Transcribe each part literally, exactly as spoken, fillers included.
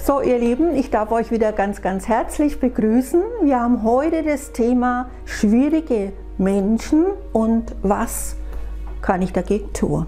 So ihr Lieben, ich darf euch wieder ganz, ganz herzlich begrüßen. Wir haben heute das Thema schwierige Menschen und was kann ich dagegen tun?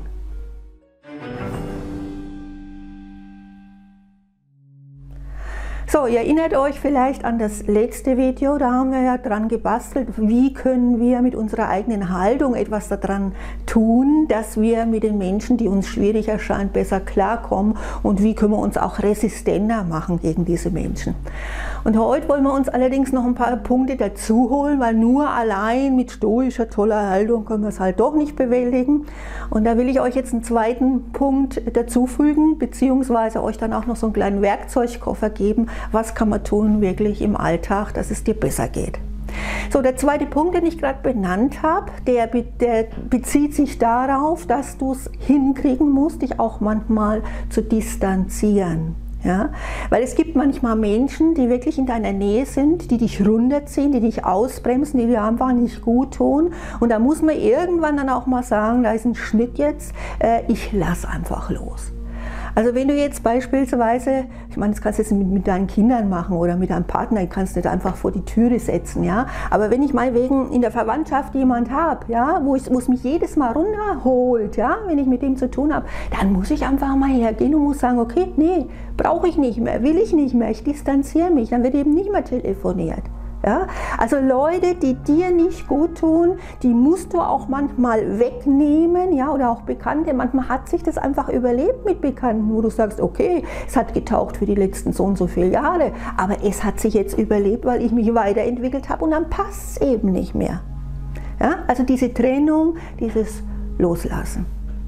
So, ihr erinnert euch vielleicht an das letzte Video, da haben wir ja dran gebastelt, wie können wir mit unserer eigenen Haltung etwas daran tun, dass wir mit den Menschen, die uns schwierig erscheinen, besser klarkommen und wie können wir uns auch resistenter machen gegen diese Menschen. Und heute wollen wir uns allerdings noch ein paar Punkte dazu holen, weil nur allein mit stoischer, toller Haltung können wir es halt doch nicht bewältigen. Und da will ich euch jetzt einen zweiten Punkt dazufügen, beziehungsweise euch dann auch noch so einen kleinen Werkzeugkoffer geben, was kann man tun wirklich im Alltag, dass es dir besser geht. So, der zweite Punkt, den ich gerade benannt habe, der, der bezieht sich darauf, dass du es hinkriegen musst, dich auch manchmal zu distanzieren. Ja? Weil es gibt manchmal Menschen, die wirklich in deiner Nähe sind, die dich runterziehen, die dich ausbremsen, die dir einfach nicht gut tun. Und da muss man irgendwann dann auch mal sagen, da ist ein Schnitt jetzt, äh, ich lass einfach los. Also wenn du jetzt beispielsweise, ich meine, das kannst du jetzt mit, mit deinen Kindern machen oder mit deinem Partner, du kannst nicht einfach vor die Türe setzen, ja. Aber wenn ich meinetwegen in der Verwandtschaft jemand habe, ja, wo, ich, wo es mich jedes Mal runterholt, ja, wenn ich mit dem zu tun habe, dann muss ich einfach mal hergehen und muss sagen, okay, nee, brauche ich nicht mehr, will ich nicht mehr, ich distanziere mich, dann wird eben nicht mehr telefoniert. Ja? Also Leute, die dir nicht gut tun, die musst du auch manchmal wegnehmen, ja, oder auch Bekannte. Manchmal hat sich das einfach überlebt mit Bekannten, wo du sagst, okay, es hat getaugt für die letzten so und so viele Jahre, aber es hat sich jetzt überlebt, weil ich mich weiterentwickelt habe und dann passt es eben nicht mehr. Ja? Also diese Trennung, dieses Loslassen.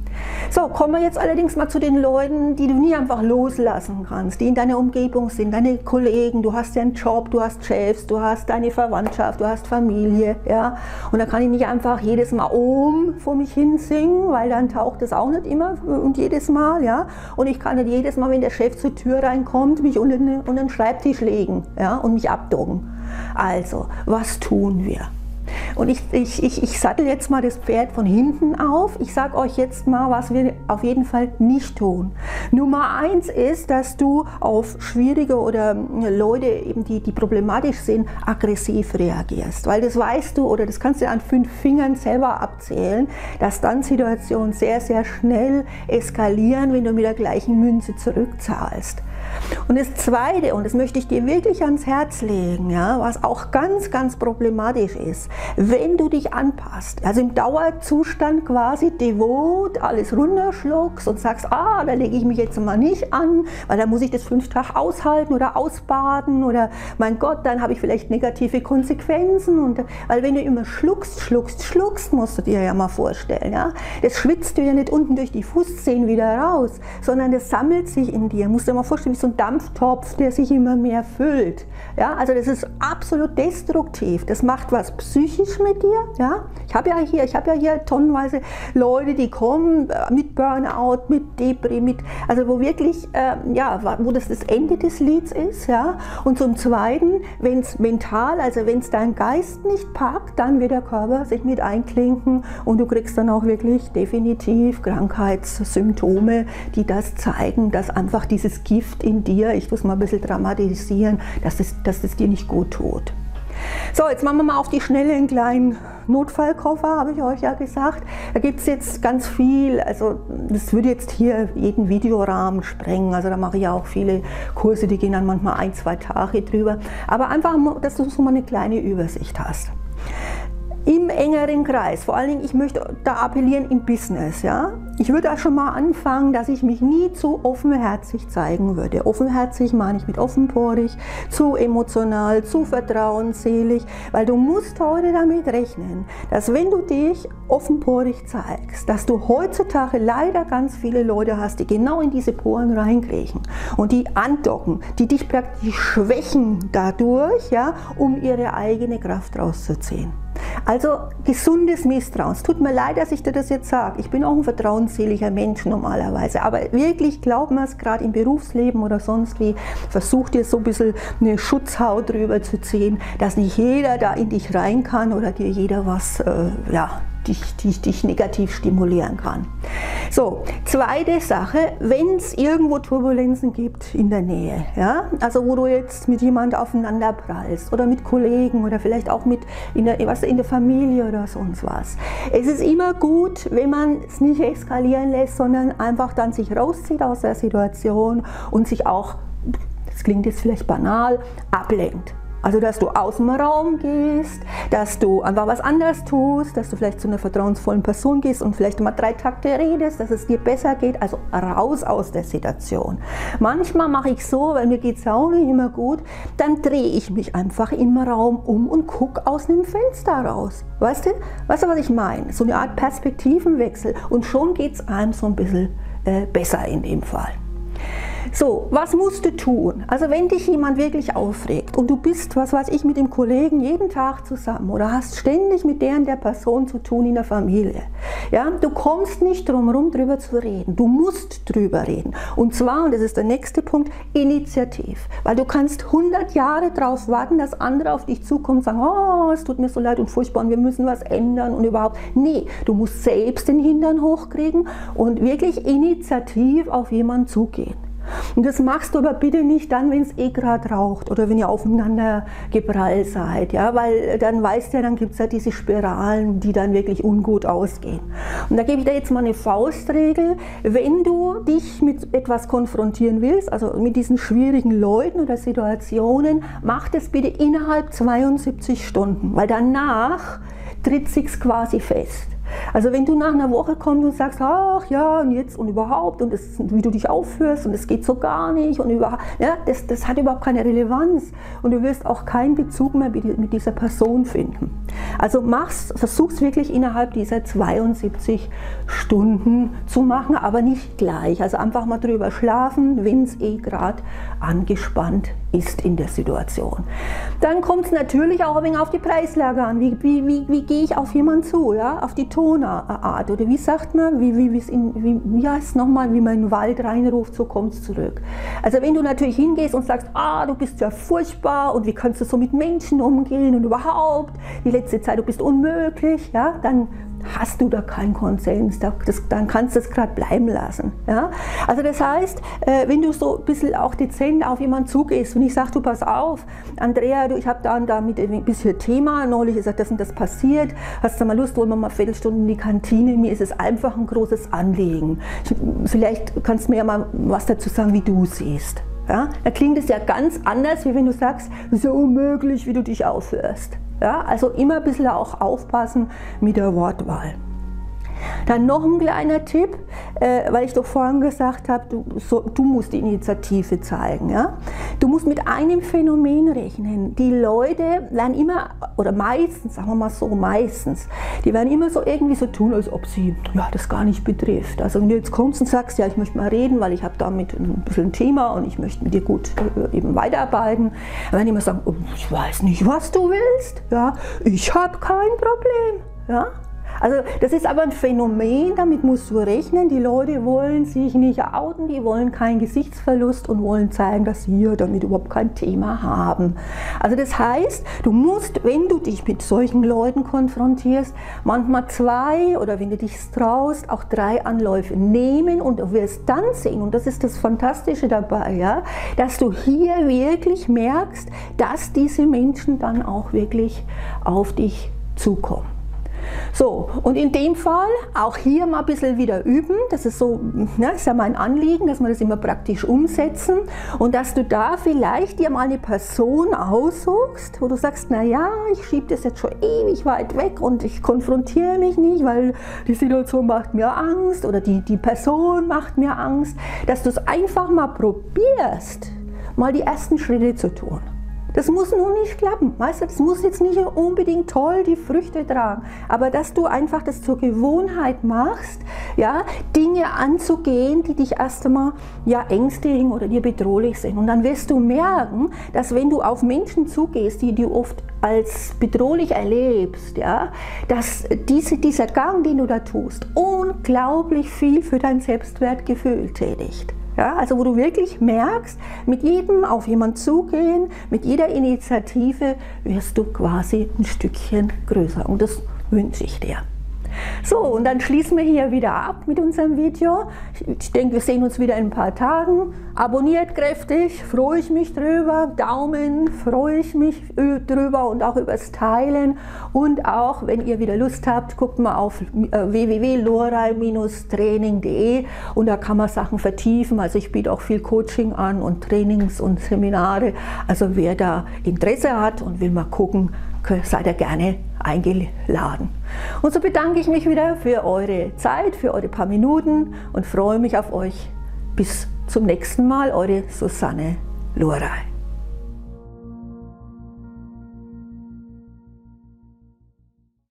So, kommen wir jetzt allerdings mal zu den Leuten, die du nie einfach loslassen kannst, die in deiner Umgebung sind, deine Kollegen, du hast ja einen Job, du hast Chefs, du hast deine Verwandtschaft, du hast Familie, ja, und da kann ich nicht einfach jedes Mal Om vor mich hin singen, weil dann taucht das auch nicht immer und jedes Mal, ja, und ich kann nicht jedes Mal, wenn der Chef zur Tür reinkommt, mich unter den, unter den Schreibtisch legen, ja, und mich abdoggen. Also, was tun wir? Und ich, ich, ich, ich sattel jetzt mal das Pferd von hinten auf. Ich sage euch jetzt mal, was wir auf jeden Fall nicht tun. Nummer eins ist, dass du auf schwierige oder Leute, eben die, die problematisch sind, aggressiv reagierst. Weil das weißt du oder das kannst du an fünf Fingern selber abzählen, dass dann Situationen sehr, sehr schnell eskalieren, wenn du mit der gleichen Münze zurückzahlst. Und das Zweite, und das möchte ich dir wirklich ans Herz legen, ja, was auch ganz, ganz problematisch ist, wenn du dich anpasst, also im Dauerzustand quasi devot alles runterschluckst und sagst, ah, da lege ich mich jetzt mal nicht an, weil da muss ich das fünf Tage aushalten oder ausbaden oder mein Gott, dann habe ich vielleicht negative Konsequenzen. Und, weil wenn du immer schluckst, schluckst, schluckst, musst du dir ja mal vorstellen, ja, das schwitzt du ja nicht unten durch die Fußzehen wieder raus, sondern das sammelt sich in dir, musst du dir mal vorstellen, wie so ein Dampftopf, der sich immer mehr füllt. Ja, also das ist absolut destruktiv. Das macht was psychisch mit dir. Ja, ich habe ja hier, ich habe ja hier tonnenweise Leute, die kommen mit Burnout, mit Depri, mit, also wo wirklich, äh, ja, wo das das Ende des Lieds ist. Ja, und zum Zweiten, wenn es mental, also wenn es dein Geist nicht packt, dann wird der Körper sich mit einklinken und du kriegst dann auch wirklich definitiv Krankheitssymptome, die das zeigen, dass einfach dieses Gift in dir, ich muss mal ein bisschen dramatisieren, dass es, dass es dir nicht gut tut. So, jetzt machen wir mal auf die Schnelle einen kleinen Notfallkoffer, habe ich euch ja gesagt. Da gibt es jetzt ganz viel, also das würde jetzt hier jeden Videorahmen sprengen, also da mache ich ja auch viele Kurse, die gehen dann manchmal ein, zwei Tage drüber. Aber einfach, dass du so mal eine kleine Übersicht hast. Im engeren Kreis, vor allen Dingen, ich möchte da appellieren im Business, ja. Ich würde da schon mal anfangen, dass ich mich nie zu offenherzig zeigen würde. Offenherzig meine ich mit offenporig, zu emotional, zu vertrauensselig, weil du musst heute damit rechnen, dass wenn du dich offenporig zeigst, dass du heutzutage leider ganz viele Leute hast, die genau in diese Poren reinkriechen und die andocken, die dich praktisch schwächen dadurch, ja, um ihre eigene Kraft rauszuziehen. Also gesundes Misstrauen. Es tut mir leid, dass ich dir das jetzt sage. Ich bin auch ein vertrauensseliger Mensch normalerweise. Aber wirklich, glaub mir es, gerade im Berufsleben oder sonst wie, versuch dir so ein bisschen eine Schutzhaut drüber zu ziehen, dass nicht jeder da in dich rein kann oder dir jeder was äh, ja, dich, dich, dich negativ stimulieren kann. So, zweite Sache, wenn es irgendwo Turbulenzen gibt in der Nähe, ja, also wo du jetzt mit jemandem aufeinander prallst oder mit Kollegen oder vielleicht auch mit in der, was, in der Familie oder sonst was. Es ist immer gut, wenn man es nicht eskalieren lässt, sondern einfach dann sich rauszieht aus der Situation und sich auch, das klingt jetzt vielleicht banal, ablenkt. Also, dass du aus dem Raum gehst, dass du einfach was anderes tust, dass du vielleicht zu einer vertrauensvollen Person gehst und vielleicht mal drei Takte redest, dass es dir besser geht, also raus aus der Situation. Manchmal mache ich so, weil mir geht es auch nicht immer gut, dann drehe ich mich einfach im Raum um und gucke aus dem Fenster raus. Weißt du, weißt du, was ich meine? So eine Art Perspektivenwechsel und schon geht es einem so ein bisschen äh, besser in dem Fall. So, was musst du tun? Also wenn dich jemand wirklich aufregt und du bist, was weiß ich, mit dem Kollegen jeden Tag zusammen oder hast ständig mit der und der Person zu tun in der Familie, ja, du kommst nicht drum herum, drüber zu reden. Du musst drüber reden. Und zwar, und das ist der nächste Punkt, initiativ. Weil du kannst hundert Jahre darauf warten, dass andere auf dich zukommen und sagen, oh, es tut mir so leid und furchtbar und wir müssen was ändern und überhaupt. Nee, du musst selbst den Hintern hochkriegen und wirklich initiativ auf jemanden zugehen. Und das machst du aber bitte nicht dann, wenn es eh gerade raucht oder wenn ihr aufeinander geprallt seid, ja, weil dann weißt du ja, dann gibt es ja diese Spiralen, die dann wirklich ungut ausgehen. Und da gebe ich dir jetzt mal eine Faustregel, wenn du dich mit etwas konfrontieren willst, also mit diesen schwierigen Leuten oder Situationen, mach das bitte innerhalb zweiundsiebzig Stunden, weil danach tritt sich's quasi fest. Also wenn du nach einer Woche kommst und sagst, ach ja und jetzt und überhaupt und das, wie du dich aufführst und es geht so gar nicht und überhaupt, ja, das, das hat überhaupt keine Relevanz und du wirst auch keinen Bezug mehr mit dieser Person finden. Also mach's, versuch's wirklich innerhalb dieser zweiundsiebzig Stunden zu machen, aber nicht gleich. Also einfach mal drüber schlafen, wenn es eh gerade angespannt ist in der Situation. Dann kommt es natürlich auch ein wenig auf die Preislage an. Wie, wie, wie, wie gehe ich auf jemanden zu, ja? Auf die Tonart oder wie sagt man, wie, wie, in, wie, wie heißt es nochmal, wie man in den Wald reinruft, so kommt es zurück. Also wenn du natürlich hingehst und sagst, ah, du bist ja furchtbar und wie kannst du so mit Menschen umgehen und überhaupt, die letzte Zeit, du bist unmöglich, ja, dann hast du da keinen Konsens, das, dann kannst du es gerade bleiben lassen. Ja? Also das heißt, äh, wenn du so ein bisschen auch dezent auf jemanden zugehst und ich sage, du pass auf, Andrea, du, ich habe da und da mit ein bisschen Thema, neulich ist das und das passiert, hast du mal Lust, wollen wir mal eine Viertelstunde in die Kantine, mir ist es einfach ein großes Anliegen. Ich, vielleicht kannst du mir ja mal was dazu sagen, wie du siehst. Ja? Da klingt es ja ganz anders, wie wenn du sagst, es ist ja unmöglich, wie du dich aufhörst. Ja, also immer ein bisschen auch aufpassen mit der Wortwahl. Dann noch ein kleiner Tipp, äh, weil ich doch vorhin gesagt habe, du, so, du musst die Initiative zeigen. Ja? Du musst mit einem Phänomen rechnen. Die Leute werden immer, oder meistens, sagen wir mal so, meistens, die werden immer so irgendwie so tun, als ob sie ja, das gar nicht betrifft. Also wenn du jetzt kommst und sagst, ja, ich möchte mal reden, weil ich habe damit ein bisschen ein Thema und ich möchte mit dir gut äh, eben weiterarbeiten, dann werden die immer sagen, oh, ich weiß nicht, was du willst. Ja? Ich habe kein Problem. Ja? Also das ist aber ein Phänomen, damit musst du rechnen. Die Leute wollen sich nicht outen, die wollen keinen Gesichtsverlust und wollen zeigen, dass sie damit überhaupt kein Thema haben. Also das heißt, du musst, wenn du dich mit solchen Leuten konfrontierst, manchmal zwei oder wenn du dich traust, auch drei Anläufe nehmen und du wirst dann sehen, und das ist das Fantastische dabei, ja, dass du hier wirklich merkst, dass diese Menschen dann auch wirklich auf dich zukommen. So, und in dem Fall auch hier mal ein bisschen wieder üben, das ist so, ne, ist ja mein Anliegen, dass wir das immer praktisch umsetzen und dass du da vielleicht dir mal eine Person aussuchst, wo du sagst, naja, ich schiebe das jetzt schon ewig weit weg und ich konfrontiere mich nicht, weil die Situation macht mir Angst oder die, die Person macht mir Angst, dass du es einfach mal probierst, mal die ersten Schritte zu tun. Das muss nun nicht klappen, weißt du, das muss jetzt nicht unbedingt toll die Früchte tragen, aber dass du einfach das zur Gewohnheit machst, ja, Dinge anzugehen, die dich erst einmal ja, ängstigen oder dir bedrohlich sind. Und dann wirst du merken, dass wenn du auf Menschen zugehst, die du oft als bedrohlich erlebst, ja, dass diese, dieser Gang, den du da tust, unglaublich viel für dein Selbstwertgefühl tätigt. Ja, also wo du wirklich merkst, mit jedem auf jemanden zugehen, mit jeder Initiative wirst du quasi ein Stückchen größer und das wünsche ich dir. So, und dann schließen wir hier wieder ab mit unserem Video. Ich denke, wir sehen uns wieder in ein paar Tagen. Abonniert kräftig, freue ich mich drüber. Daumen, freue ich mich drüber und auch übers Teilen. Und auch, wenn ihr wieder Lust habt, guckt mal auf w w w punkt lorei Bindestrich training punkt de und da kann man Sachen vertiefen. Also ich biete auch viel Coaching an und Trainings und Seminare. Also wer da Interesse hat und will mal gucken, seid ihr gerne eingeladen. Und so bedanke ich mich wieder für eure Zeit, für eure paar Minuten und freue mich auf euch. Bis zum nächsten Mal, eure Susanne Lorei.